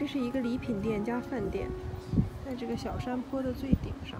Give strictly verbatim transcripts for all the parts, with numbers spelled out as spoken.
这是一个礼品店加饭店，在这个小山坡的最顶上。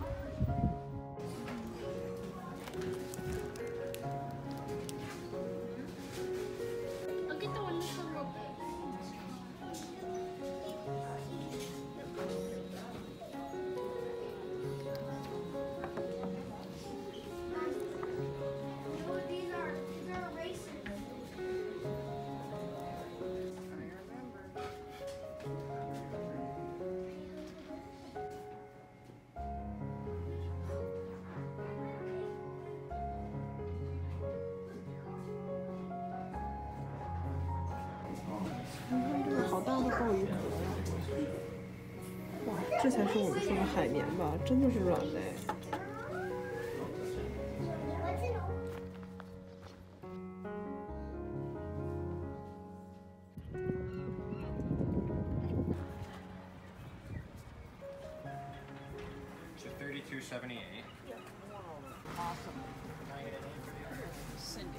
你看这个好大的鲍鱼壳呀！哇，这才是我们说的海绵吧？真的是软的哎。 thirty-two seventy-eight. Awesome. Cindy.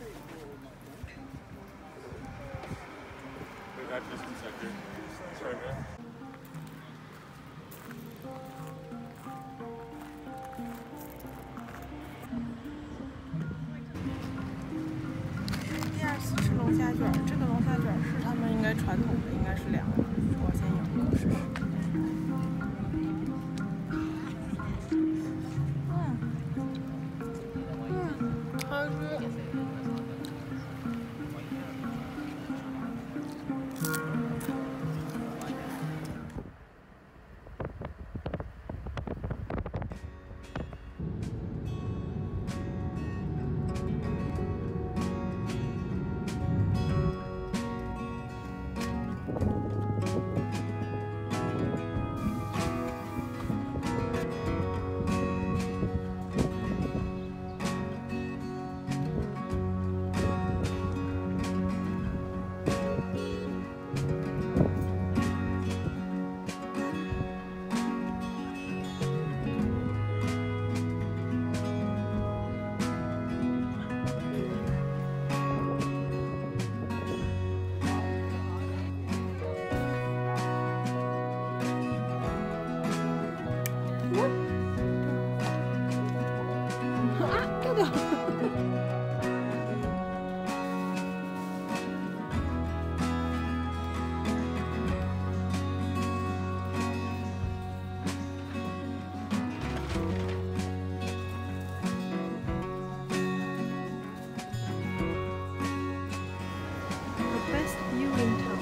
We got just a second. Sorry, man. First 吃龙虾卷，这个龙虾卷是他们应该传统的，应该是两个。我先咬一口试试。 啊，掉掉！The best view in town.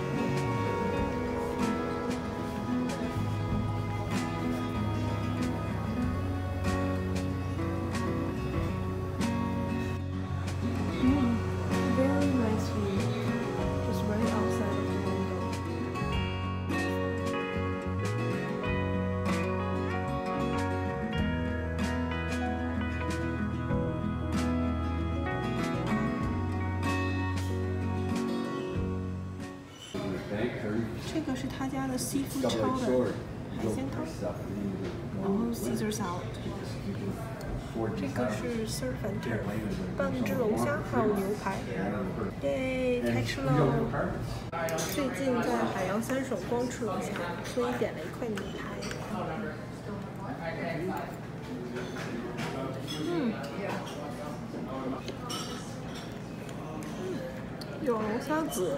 Thank her. 这个是他家的 seafood chowder 海鲜汤，然后 Caesar salad。这个是 surf and turf 半只龙虾，还有牛排。耶，开吃喽！最近在海洋三省光吃龙虾，所以点了一块牛排。嗯，有龙虾籽。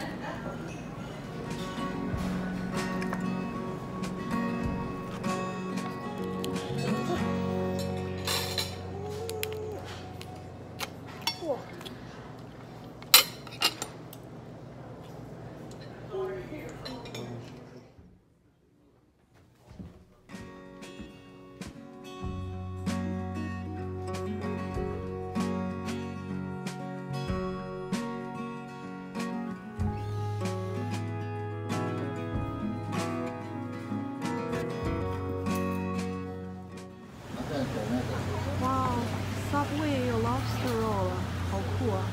哇 ，Subway 也有 lobster roll 了，好酷啊！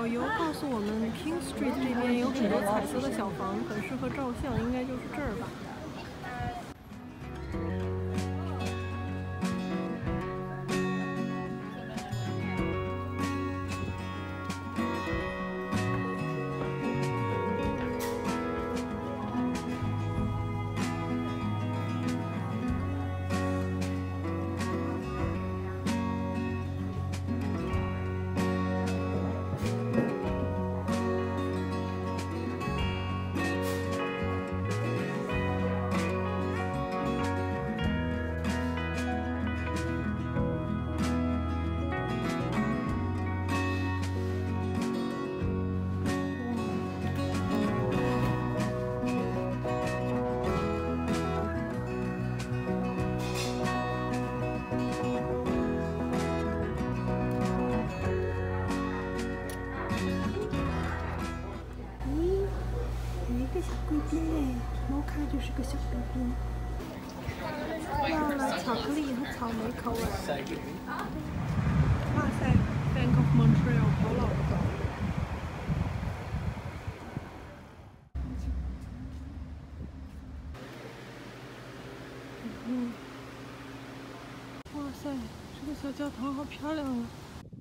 游告诉我们 ，King Street 这边有很多彩色的小房，很适合照相，应该就是这儿吧。小贵宾嘞，猫咖就是个小贵宾。要了巧克力和草莓口味。哇塞 ，Bank of Montreal 好老的。嗯，哇塞，这个小教堂好漂亮啊！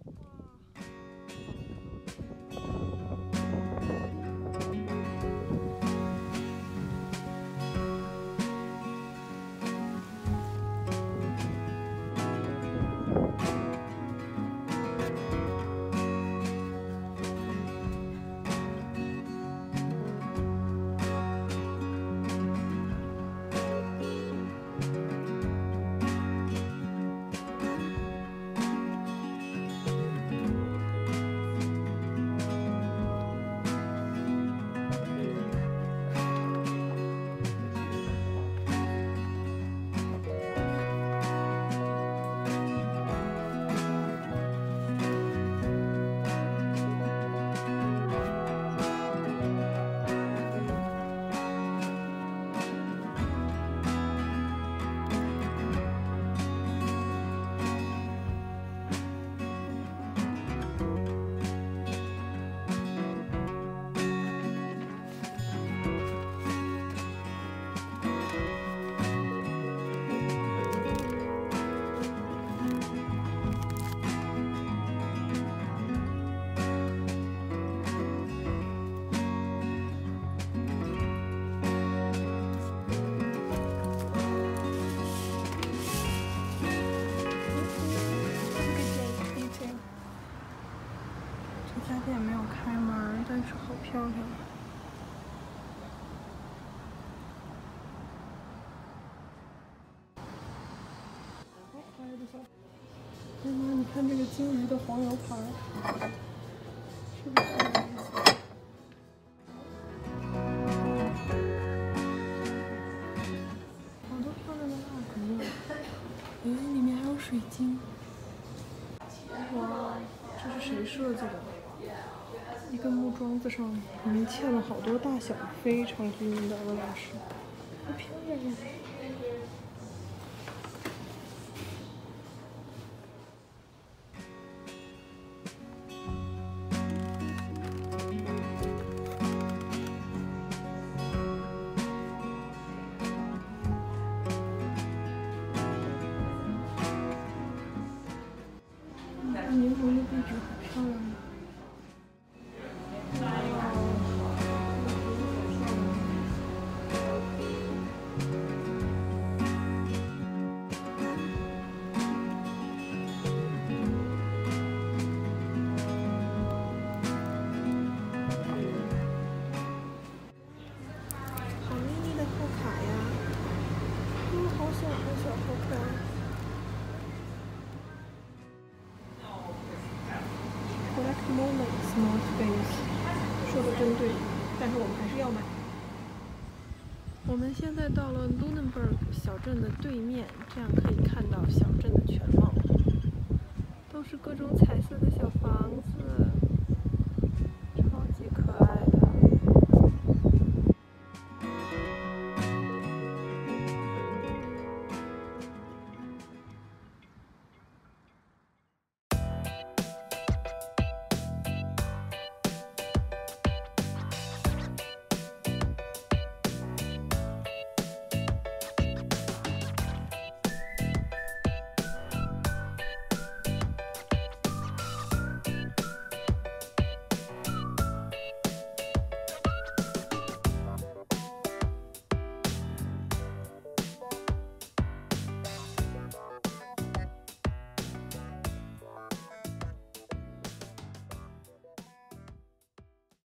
这家店没有开门，但是好漂亮。好可爱的小。妈妈，你看这个鲸鱼的黄油牌，是不是很有意思？好多漂亮的蜡烛，哎，里面还有水晶。哇，这是谁设计的？ 一个木桩子上，里面嵌了好多大小非常均匀的鹅卵石，好漂亮呀！柠檬的壁纸好漂亮呀！ Collect moments, not face。说的真对，但是我们还是要买。我们现在到了 Lunenburg 小镇的对面，这样可以看到小镇的全貌，都是各种彩色的小。